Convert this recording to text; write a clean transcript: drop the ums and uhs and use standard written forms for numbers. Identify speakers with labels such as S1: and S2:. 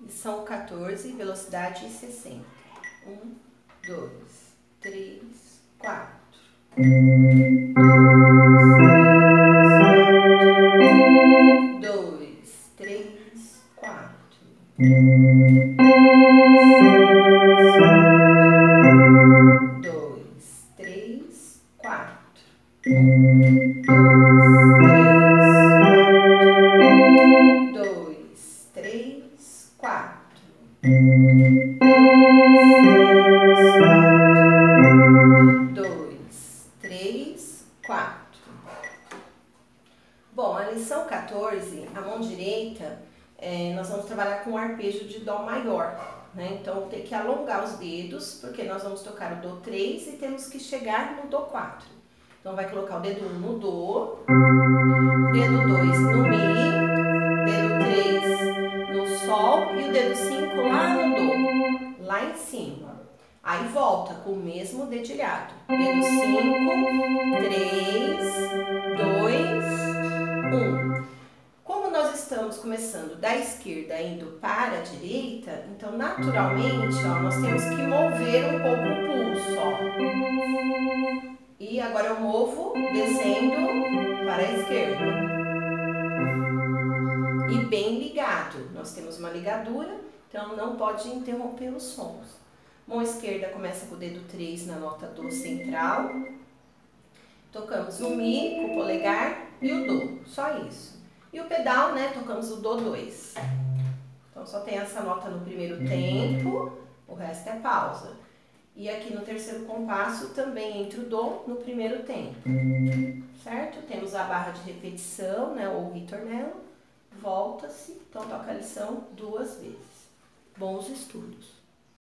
S1: Lição 14, velocidade 60. 1, 2, 3, 4. 2, 3, 4. 2, 3, 4. 2, 3, 4. 2, 3, 4. Bom, a lição 14, a mão direita, nós vamos trabalhar com o arpejo de Dó maior, né? Então, tem que alongar os dedos, porque nós vamos tocar o Dó 3 e temos que chegar no Dó 4. Então, vai colocar o dedo 1 no Dó, dedo 2 no Mi, dedo 3 no Sol e o dedo 5 lá no Dó, lá em cima. Aí volta com o mesmo dedilhado. Dedo 5, 3, 2, 1. Como nós estamos começando da esquerda indo para a direita, então naturalmente, ó, nós temos que mover um pouco o pulso, ó. E agora eu movo descendo para a esquerda. E bem ligado. Nós temos uma ligadura, então não pode interromper os sons. Mão esquerda começa com o dedo 3 na nota Dó central. Tocamos o Mi com o polegar e o Dó, só isso. E o pedal, né, tocamos o Dó 2. Então só tem essa nota no primeiro tempo, o resto é pausa. E aqui no terceiro compasso também entra o Dó no primeiro tempo, certo? Temos a barra de repetição, né, ou ritornello, volta-se, então toca a lição 2 vezes. Bons estudos!